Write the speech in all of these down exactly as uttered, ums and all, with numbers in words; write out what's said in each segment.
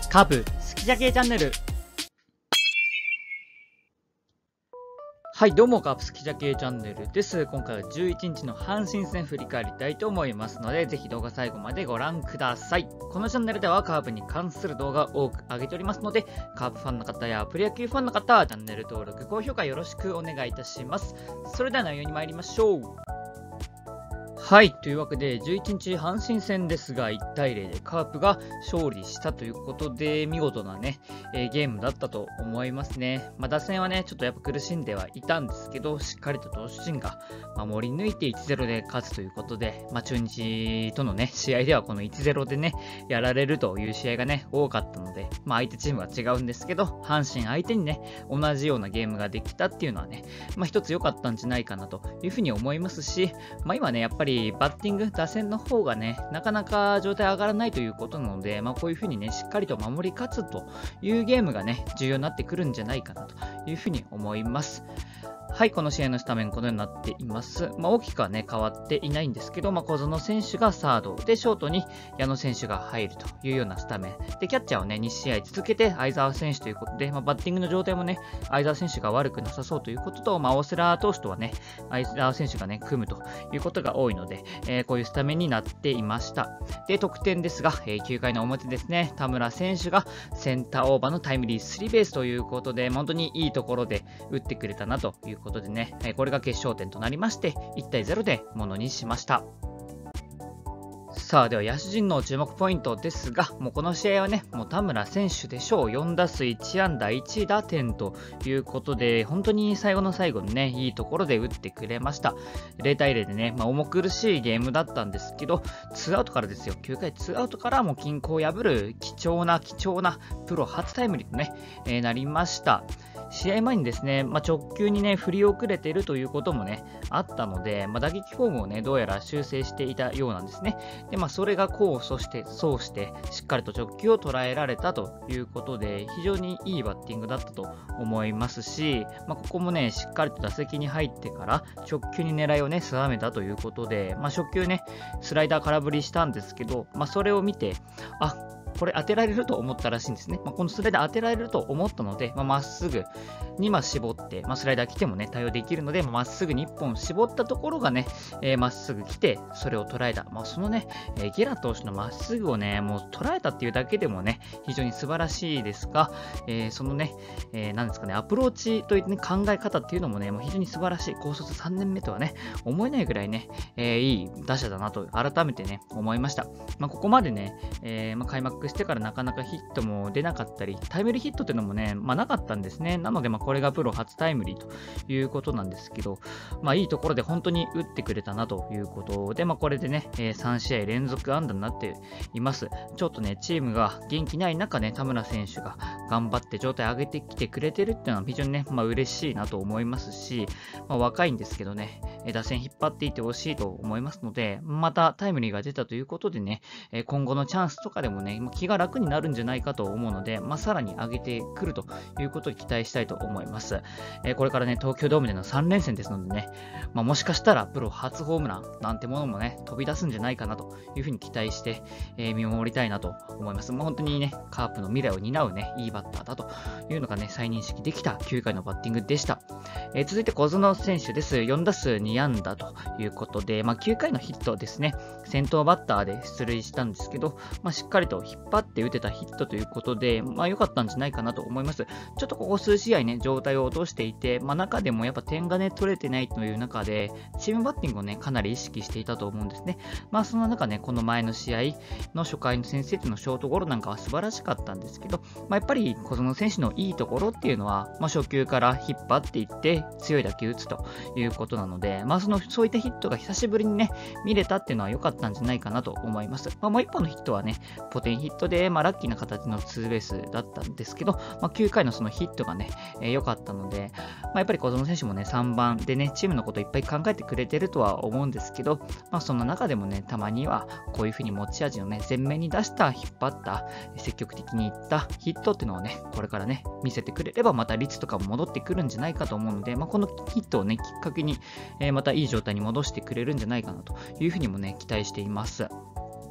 カープ好きじゃけチャンネル。はい、どうもカープ好きじゃけチャンネルです。今回はじゅういちにちの阪神戦振り返りたいと思いますので、ぜひ動画最後までご覧ください。このチャンネルではカープに関する動画を多く上げておりますので、カープファンの方やプロ野球ファンの方はチャンネル登録、高評価よろしくお願いいたします。それでは内容に参りましょう。はい、というわけでじゅういちにち阪神戦ですがいちたいゼロでカープが勝利したということで見事なね、えー、ゲームだったと思いますね。まあ、打線はねちょっとやっぱ苦しんではいたんですけど、しっかりと投手陣が守り抜いて いちたいゼロ で勝つということで、まあ、中日とのね試合ではこの いちたいゼロ でねやられるという試合がね多かったので、まあ、相手チームは違うんですけど、阪神相手にね同じようなゲームができたっていうのはね、まあ、一つ良かったんじゃないかなというふうに思いますし、まあ、今ねやっぱりバッティング、打線の方がね、なかなか状態上がらないということなので、まあ、こういう風にね、しっかりと守り勝つというゲームがね、重要になってくるんじゃないかなという風に思います。はい、この試合のスタメンこのようになっています。まあ、大きくはね、変わっていないんですけど、まあ、小園選手がサードで、ショートに矢野選手が入るというようなスタメン。で、キャッチャーをね、にしあい続けて相澤選手ということで、まあ、バッティングの状態もね、相澤選手が悪くなさそうということと、まあ、大瀬良投手とはね、相澤選手がね、組むということが多いので、えー、こういうスタメンになっていました。で、得点ですが、えー、きゅうかいの表ですね、田村選手がセンターオーバーのタイムリースリーベースということで、本当にいいところで打ってくれたなということでね、これが決勝点となりまして、いちたいゼロでものにしました。さあ、では野手陣の注目ポイントですが、もうこの試合はね、もう田村選手でしょう。よんだすいちあんだいちだてんということで、本当に最後の最後にね、いいところで打ってくれました。ゼロたいゼロでね、まあ、重苦しいゲームだったんですけど、ツーアウトからですよ。きゅうかいツーアウトからもう均衡を破る貴重な貴重なプロ初タイムリーとね、えー、なりました。試合前にですね、まあ、直球にね、振り遅れているということもね、あったので、まあ、打撃フォームをね、どうやら修正していたようなんですね。で、まあ、それが功を奏して、そうして、しっかりと直球を捉えられたということで、非常にいいバッティングだったと思いますし、まあ、ここもね、しっかりと打席に入ってから直球に狙いをね、定めたということで、まあ、初球ね、スライダー空振りしたんですけど、まあ、それを見て、あ、これ当てられると思ったらしいんですね。まあ、このスライダー当てられると思ったので、まあ、っすぐにま絞って、まあ、スライダー来てもね、対応できるので、まっすぐにいっぽん絞ったところがね、えー、まっすぐ来て、それを捉えた。まあ、そのね、えー、ゲラ投手のまっすぐをね、もう捉えたっていうだけでもね、非常に素晴らしいですが、えー、そのね、えー、なんですかね、アプローチといって、ね、考え方っていうのもね、もう非常に素晴らしい。高卒さんねんめとはね、思えないぐらいね、えー、いい打者だなと改めてね、思いました。まあ、ここまでね、えーまあ、開幕してからなかなかヒットも出なかったり、タイムリーヒットっていうのもね、まあ、なかったんですね。なので、まあ、これがプロ初タイムリーということなんですけど、まあ、いいところで本当に打ってくれたなということで、まあ、これでね、えー、さんしあい連続安打になっています。ちょっとね、チームが元気ない中ね、田村選手が頑張って状態上げてきてくれてるっていうのは非常にね、まあ、嬉しいなと思いますし、まあ、若いんですけどね、打線引っ張っていってほしいと思いますので、またタイムリーが出たということでね、今後のチャンスとかでもね、気が楽になるんじゃないかと思うので、まあ、さらに上げてくるということを期待したいと思います。えー、これからね、東京ドームでのさんれんせんですのでね、まあ、もしかしたらプロ初ホームランなんてものもね、飛び出すんじゃないかなというふうに期待して、えー、見守りたいなと思います。まあ、本当にね、カープの未来を担うね、いいバッターだというのがね、再認識できたきゅうかいのバッティングでした。えー、続いて小園選手です。よんだすうにあんだということで、まあ、きゅうかいのヒットですね、先頭バッターで出塁したんですけど、まあ、しっかりと引っ張って打てたヒットということで、まあ、良かったんじゃないかなと思います。ちょっとここ数試合ね、状態を落としていて、まあ、中でもやっぱ点がね、取れてないという中で、チームバッティングをね、かなり意識していたと思うんですね。まあ、その中ね、この前の試合の初回の先制点のショートゴロなんかは素晴らしかったんですけど、まあ、やっぱり小園選手のいいところっていうのは、まあ、初球から引っ張っていって強い打球打つということなので、まあ、そのそういったヒットが久しぶりにね、見れたっていうのは良かったんじゃないかなと思います。まあ、もう一本のヒットはね、ポテンヒットで、まあ、ラッキーな形のツーベースだったんですけど、まあ、きゅうかいのそのヒットがね、良、えー、かったので、まあ、やっぱり小園選手もね、さんばんでね、チームのこといっぱい考えてくれてるとは思うんですけど、まあ、その中でもね、たまにはこういう風に持ち味をね、前面に出した、引っ張った、積極的にいったヒットっていうのをね、これからね、見せてくれれば、また率とかも戻ってくるんじゃないかと思うので、まあ、このヒットをね、きっかけに、えー、またいい状態に戻してくれるんじゃないかなという風にもね、期待しています。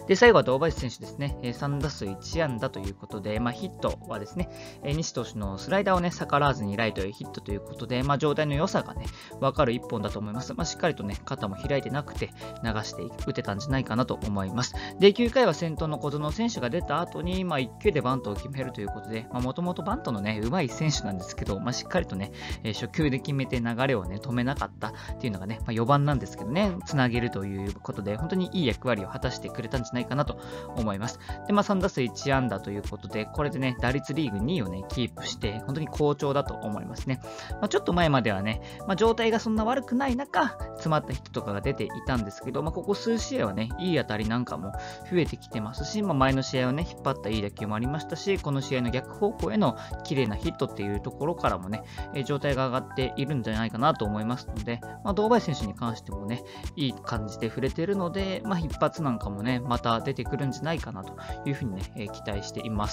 で、最後は堂林選手ですね、さん打数いち安打ということで、まあ、ヒットはですね、西投手のスライダーをね、逆らわずにライトへヒットということで、まあ、状態の良さがね、わかる一本だと思います。まあ、しっかりとね、肩も開いてなくて、流して打てたんじゃないかなと思います。で、きゅうかいは先頭の小園選手が出た後に、まあ、いっ球でバントを決めるということで、もともとバントのね、上手い選手なんですけど、まあ、しっかりとね、初球で決めて流れをね、止めなかったっていうのがね、まあ、よばんなんですけどね、つなげるということで、本当にいい役割を果たしてくれたんじゃないかなと思います。で、まあ、さん打数いち安打ということで、これでね、打率リーグにいをね、キープして、本当に好調だと思いますね。まあ、ちょっと前まではね、まあ、状態がそんな悪くない中、詰まったヒットとかが出ていたんですけど、まあ、ここ数試合はね、いい当たりなんかも増えてきてますし、まあ、前の試合をね、引っ張ったいい打球もありましたし、この試合の逆方向への綺麗なヒットっていうところからもね、えー、状態が上がっているんじゃないかなと思いますので、まあ、堂林選手に関してもね、いい感じで触れているので、まあ、一発なんかもね、また出てくるんじゃないかなというふうにね、えー、期待しています。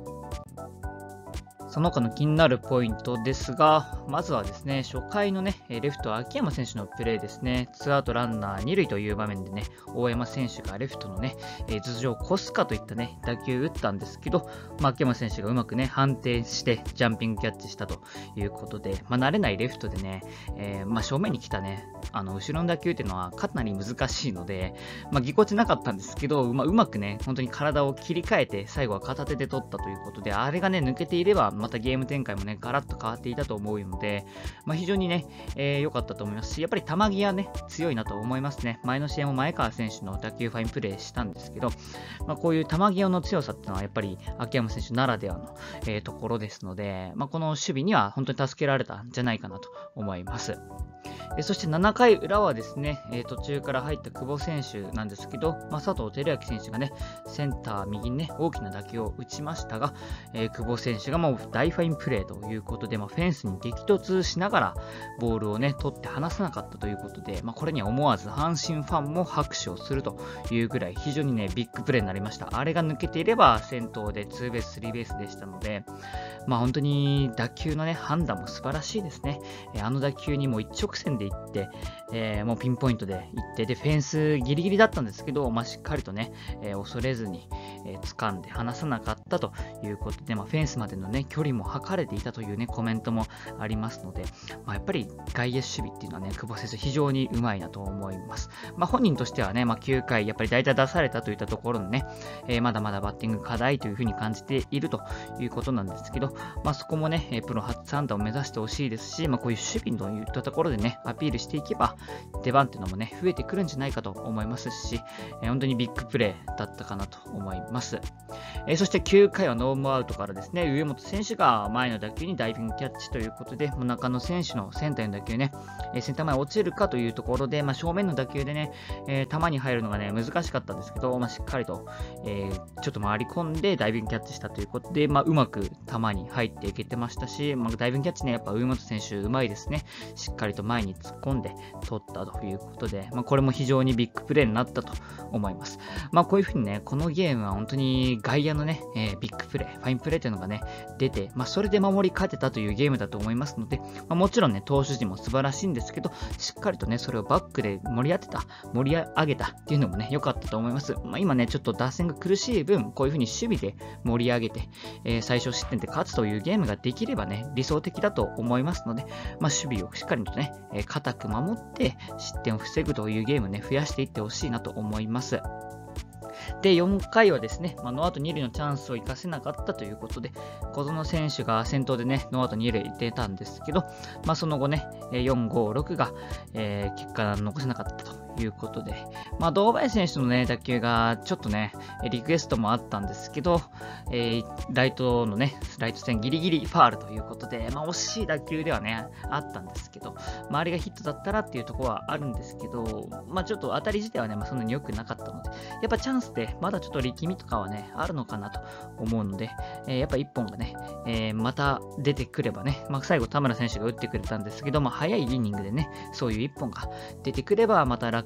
その他の気になるポイントですが、まずはですね、初回のね、レフト秋山選手のプレーですね、ツーアウトランナーに塁という場面でね、大山選手がレフトのね、頭上を越すかといったね、打球を打ったんですけど、まあ、秋山選手がうまくね、判定してジャンピングキャッチしたということで、まあ、慣れないレフトでね、えー、まあ、正面に来たね、あの、後ろの打球っていうのはかなり難しいので、まあ、ぎこちなかったんですけど、まあ、うまくね、本当に体を切り替えて、最後は片手で取ったということで、あれがね、抜けていれば、またゲーム展開もね、ガラッと変わっていたと思うので、まあ、非常にね、えー、良かったと思いますし、やっぱり球際ね、強いなと思いますね。前の試合も前川選手の打球ファインプレーしたんですけど、まあ、こういう球際の強さっていうのは、やっぱり秋山選手ならではの、えー、ところですので、まあ、この守備には本当に助けられたんじゃないかなと思います。えそしてなな回裏はですね、えー、途中から入った久保選手なんですけど、まあ、佐藤輝明選手がね、センター右にね、大きな打球を打ちましたが、えー、久保選手がもう大ファインプレーということで、まあ、フェンスに激突しながらボールをね、取って離さなかったということで、まあ、これには思わず阪神ファンも拍手をするというぐらい非常にね、ビッグプレーになりました。あれが抜けていれば先頭でツーベース、スリーベースでしたので、まあ、本当に打球のね、判断も素晴らしいですね。えー、あの打球にも一直線で行って、えー、もうピンポイントで行って、で、フェンスギリギリだったんですけど、まあ、しっかりとね、えー、恐れずに、えー、掴んで離さなかったということで、まあ、フェンスまでのね、距離も測れていたというね、コメントもありますので、まあ、やっぱり外野守備っていうのはね、久保選手非常にうまいなと思います。まあ、本人としてはね、まあ、きゅうかい、やっぱり大体出されたといったところのね、えー、まだまだバッティング課題というふうに感じているということなんですけど、まあ、そこもね、プロ初安打を目指してほしいですし、まあ、こういう守備といったところでね、アピールしていけば、出番っていうのもね、増えてくるんじゃないかと思いますし、えー、本当にビッグプレーだったかなと思います。えー、そしてきゅうかいはノームアウトからですね、上本選手が前の打球にダイビングキャッチということで、中野選手のセンターの打球ね、えー、センター前落ちるかというところで、まあ、正面の打球でね、えー、球に入るのがね、難しかったんですけど、まあ、しっかりと、えー、ちょっと回り込んでダイビングキャッチしたということで、まあ、うまく球に入っていけてましたし、まあ、ダイビングキャッチね、やっぱ上本選手うまいですね。しっかりと前に突っ込んで取ったということで、まあ、これも非常にビッグプレーになったと思います。まあ、こういうふうにね、このゲームは本当に外野のね、えー、ビッグプレー、ファインプレーというのがね、出て、まあ、それで守り勝てたというゲームだと思いますので、まあ、もちろんね、投手陣も素晴らしいんですけど、しっかりとね、それをバックで盛り当てた、盛り上げたっていうのもね、良かったと思います。まあ、今ね、ちょっと打線が苦しい分、こういうふうに守備で盛り上げて、えー、最小失点で勝つというゲームができればね、理想的だと思いますので、まあ、守備をしっかりとね、えー、固く守って失点を防ぐというゲームね、増やしていってほしいなと思います。で、よんかいはですね、まあ、ノーアウトに塁のチャンスを生かせなかったということで、小園選手が先頭でね、ノーアウトに塁出たんですけど、まあ、その後ね、よん、ご、ろくが、えー、結果残せなかったということで、まあ、堂林選手のね、打球がちょっとね、リクエストもあったんですけど、えー、ライトのね、ライト線ギリギリファールということで、まあ、惜しい打球ではね、あったんですけど、周りがヒットだったらっていうところはあるんですけど、まあ、ちょっと当たり自体はね、まあ、そんなに良くなかったので、やっぱチャンスでまだちょっと力みとかはね、あるのかなと思うので、えー、やっぱいっぽんがね、えー、また出てくればね、まあ、最後田村選手が打ってくれたんですけど、まあ、早いイニングでね、そういういっぽんが出てくれば、また楽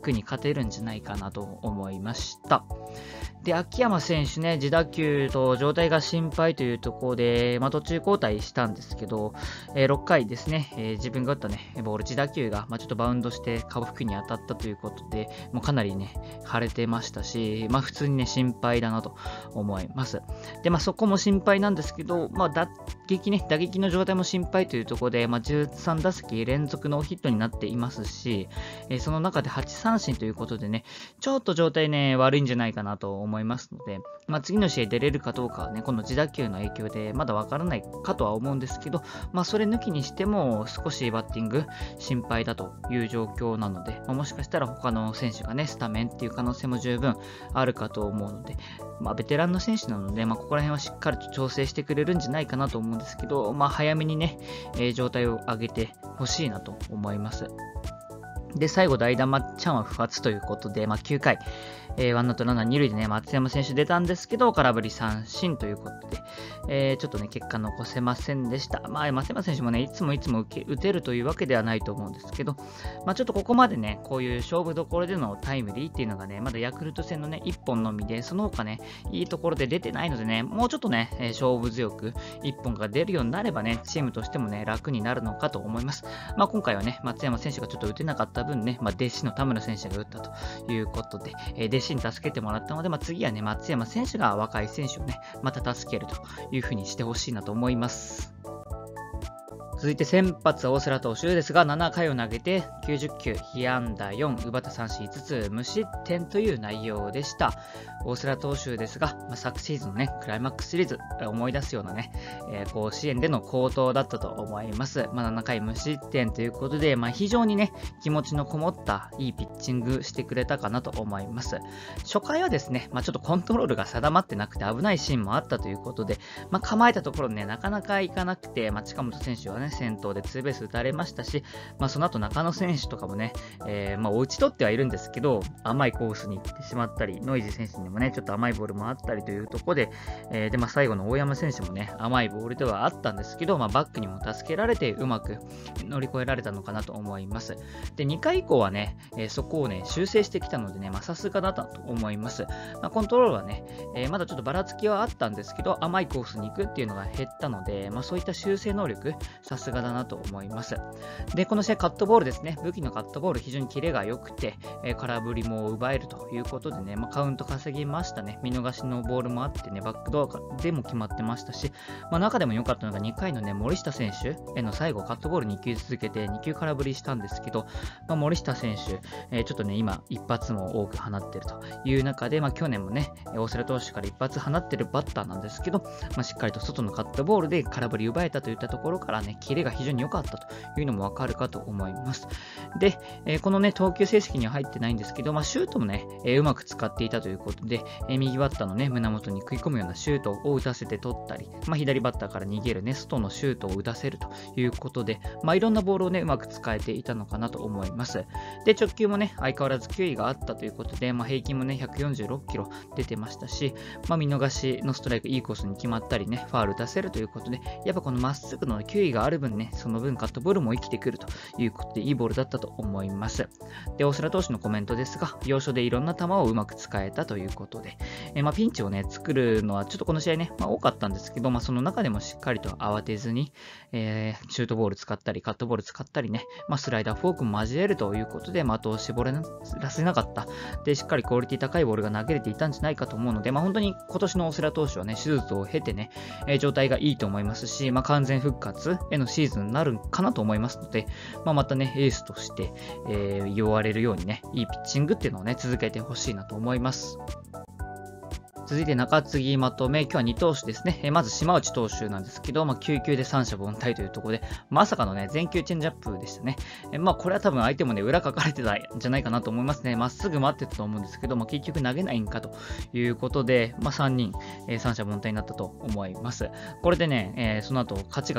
楽に勝てるんじゃないかなと思いました。で、秋山選手ね、自打球と状態が心配というところで、まあ、途中交代したんですけど、えー、ろっかいですね、えー、自分が打ったね、ボール、自打球が、まあ、ちょっとバウンドして下腹に当たったということで、もうかなりね、腫れてましたし、まあ、普通にね、心配だなと思います。で、まあ、そこも心配なんですけど、まあ、打撃ね、打撃の状態も心配というところで、まあ、じゅうさんだせき連続ノーヒットになっていますし、えー、その中ではちさんしんということでね、ちょっと状態ね、悪いんじゃないかなと思いますので、まあ、次の試合出れるかどうかはね、この自打球の影響でまだわからないかとは思うんですけど、まあ、それ抜きにしても少しバッティング心配だという状況なので、まあ、もしかしたら他の選手がね、スタメンっていう可能性も十分あるかと思うので、まあ、ベテランの選手なので、まあ、ここら辺はしっかりと調整してくれるんじゃないかなと思うんですけど、まあ、早めにね、えー、状態を上げてほしいなと思います。で、最後、代打マッチャンは不発ということで、まあ、きゅうかい、えー、ワンアウトランナー二塁でね、松山選手出たんですけど、空振り三振ということで、えー、ちょっとね、結果残せませんでした。まあ、松山選手もね、いつもいつも受け打てるというわけではないと思うんですけど、まあ、ちょっとここまでね、こういう勝負どころでのタイムリーっていうのがね、まだヤクルト戦のね、いっぽんのみで、その他ね、いいところで出てないのでね、もうちょっとね、えー、勝負強くいっぽんが出るようになればね、チームとしてもね、楽になるのかと思います。まあ、今回はね、松山選手がちょっと打てなかった分ね、まあ、弟子の田村選手が打ったということで、えー、弟子に助けてもらったので、まあ、次はね、松山選手が若い選手をね、また助けるというふうにしてほしいなと思います。続いて先発大瀬良投手ですが、ななかいを投げてきゅうじゅっきゅう、被安打よん、奪った三振いつつ、無失点という内容でした。大瀬良投手ですが、まあ、昨シーズンのね、クライマックスシリーズ、思い出すようなね、えー、甲子園での好投だったと思います。まあ、ななかい無失点ということで、まあ、非常にね、気持ちのこもったいいピッチングしてくれたかなと思います。初回はですね、まあ、ちょっとコントロールが定まってなくて危ないシーンもあったということで、まあ、構えたところね、なかなかいかなくて、まあ、近本選手はね、先頭でツーベース打たれましたし、まあ、その後中野選手とかもね、えー、まあ、打ち取ってはいるんですけど、甘いコースに行ってしまったり、ノイジー選手にもね、ちょっと甘いボールもあったりというところで、えー、で、まあ、最後の大山選手もね、甘いボールではあったんですけど、まあ、バックにも助けられてうまく乗り越えられたのかなと思います。で、にかい以降はね、えー、そこをね、修正してきたのでね、まあ、さすがだったと思います。まあ、コントロールはね、えー、まだちょっとばらつきはあったんですけど、甘いコースに行くっていうのが減ったので、まあ、そういった修正能力、さすがだなと思います。で、この試合カットボールですね。武器のカットボール非常にキレが良くて、えー、空振りも奪えるということでね、まあ、カウント稼ぎましたね。見逃しのボールもあってね、バックドアでも決まってましたし、まあ、中でも良かったのがにかいのね、森下選手への最後カットボールにきゅう続けてにきゅう空振りしたんですけど、まあ、森下選手、えー、ちょっとね、今一発も多く放っているという中で、まあ、去年もね、大瀬良投手から一発放っているバッターなんですけど、まあ、しっかりと外のカットボールで空振り奪えたといったところからね、キレが非常に良かったというのもわかるかと思います。で、えー、このね、投球成績には入ってないんですけど、まあ、シュートもね、えー、うまく使っていたということで、えー、右バッターのね、胸元に食い込むようなシュートを打たせて取ったり、まあ、左バッターから逃げるね、外のシュートを打たせるということで、まあ、いろんなボールをね、うまく使えていたのかなと思います。で、直球もね、相変わらず球威があったということで、まあ、平均もね、ひゃくよんじゅうろっキロ出てましたし、まあ、見逃しのストライクいいコースに決まったりね、ファール出せるということで、やっぱこのまっすぐの球威がある分ね、その分カットボールも生きてくるということで、いいボールだったと思います。で、大瀬良投手のコメントですが、要所でいろんな球をうまく使えたということで、えー、まあ、ピンチをね、作るのはちょっとこの試合ね、まあ、多かったんですけど、まあ、その中でもしっかりと慌てずに、えー、シュートボール使ったり、カットボール使ったりね、まあ、スライダー、フォークも交えるということで、的を絞らせなかった。で、しっかりクオリティ高いボールが投げれていたんじゃないかと思うので、まあ、本当に今年の大瀬良投手はね、手術を経てね、えー、状態がいいと思いますし、まあ、完全復活へのシーズンになるかなと思いますので、まあ、またね、エースとして、えー、言われるようにね、いいピッチングっていうのをね、続けてほしいなと思います。続いて中継ぎまとめ、今日はに投手ですね。えまず島内投手なんですけど、まあ、きゅうきゅうで三者凡退というところで、まさかのね、全球チェンジアップでしたね。えまあ、これは多分相手もね、裏書かれてたんじゃないかなと思いますね。まっすぐ待ってたと思うんですけど、まあ、結局投げないんかということで、まあ、さんにん、えー、三者凡退になったと思います。これでね、えー、その後、勝ちが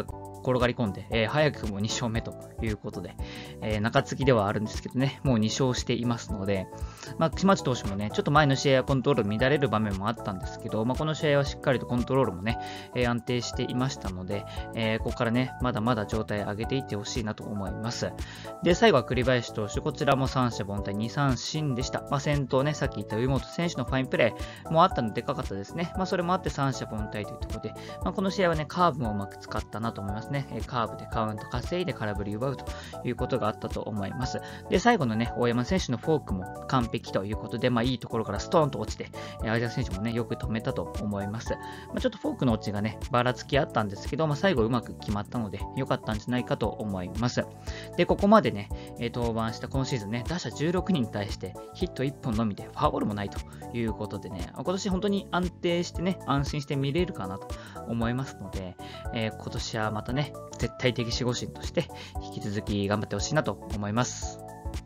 転がり込んで、えー、早くもに勝目ということで、えー、中継ぎではあるんですけどね、もうに勝していますので、まあ、島地投手もね、ちょっと前の試合はコントロール乱れる場面もあったんですけど、まあ、この試合はしっかりとコントロールもね、えー、安定していましたので、えー、ここからね、まだまだ状態上げていってほしいなと思います。で、最後は栗林投手、こちらも三者凡退に三振でした。まあ、先頭ね、さっき言った上本選手のファインプレーもあったのででかかったですね。まあ、それもあって三者凡退というところで、まあ、この試合はね、カーブもうまく使ったなと思いますね。えー、カーブでカウント稼いで空振り奪うということがあったと思います。で、最後のね、大山選手のフォークも完璧ということで、まあ、いいところからストーンと落ちて、えー、相田選手もね、よく止めたと思います。まあ、ちょっとフォークの落ちがね、ばらつきあったんですけど、まあ、最後うまく決まったので、良かったんじゃないかと思います。で、ここまでね、えー、登板した今シーズンね、打者じゅうろくにんに対してヒットいっぽんのみでフォアボールもないということでね、今年本当に安定してね、安心して見れるかなと思いますので、えー、今年はまたね、絶対的守護神として引き続き頑張ってほしいなと思います。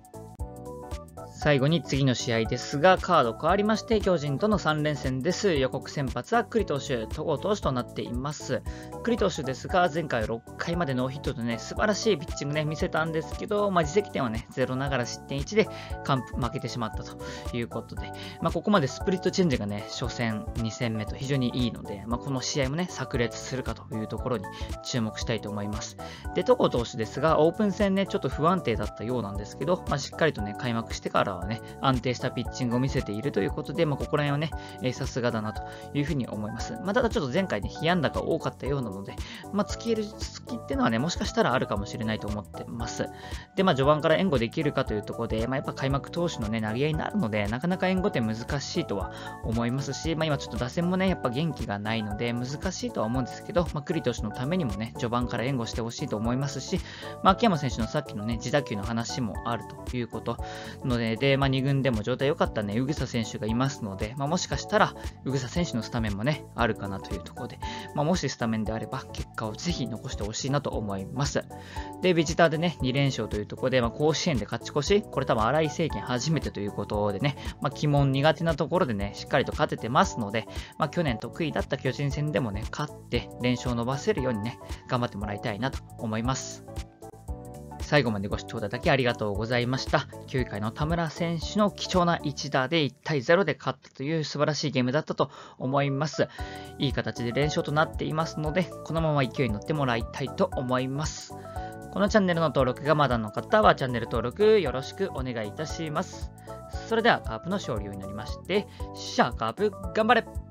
最後に次の試合ですが、カード変わりまして、巨人とのさん連戦です。予告先発は栗投手、戸郷投手となっています。栗投手ですが、前回ろっかいまでノーヒットとね、素晴らしいピッチングね、見せたんですけど、まあ、自責点はね、ゼロながら失点いちで完封負けてしまったということで、まあ、ここまでスプリットチェンジがね、初戦、に戦目と非常にいいので、まあ、この試合もね、炸裂するかというところに注目したいと思います。で、戸郷投手ですが、オープン戦ね、ちょっと不安定だったようなんですけど、まあ、しっかりとね、開幕してからはね、安定したピッチングを見せているということで、まあ、ここら辺はね、えー、さすがだなというふうに思います。まあ、ただちょっと前回ね、被安打が多かったようなので、まあ、突き入れる突きっていうのはね、もしかしたらあるかもしれないと思ってます。で、まあ、序盤から援護できるかというところで、まあ、やっぱ開幕投手のね、投げ合いになるので、なかなか援護って難しいとは思いますし、まあ、今ちょっと打線もね、やっぱ元気がないので、難しいとは思うんですけど、まあ、栗投手のためにもね、序盤から援護してほしいと思いますし、まあ、秋山選手のさっきのね、自打球の話もあるということので、で、まあ、に軍でも状態良かったね、宇草選手がいますので、まあ、もしかしたら、宇草選手のスタメンもね、あるかなというところで、まあ、もしスタメンであれば、結果をぜひ残してほしいなと思います。で、ビジターでね、に連勝というところで、まあ、甲子園で勝ち越し、これ多分新井政権初めてということでね、まあ、鬼門苦手なところでね、しっかりと勝ててますので、まあ、去年得意だった巨人戦でもね、勝って連勝を伸ばせるようにね、頑張ってもらいたいなと思います。最後までご視聴いただきありがとうございました。きゅういかいの田村選手の貴重な一打でいちたいゼロで勝ったという素晴らしいゲームだったと思います。いい形で連勝となっていますので、このまま勢いに乗ってもらいたいと思います。このチャンネルの登録がまだの方はチャンネル登録よろしくお願いいたします。それではカープの勝利を祈りまして、シャーカープ頑張れ！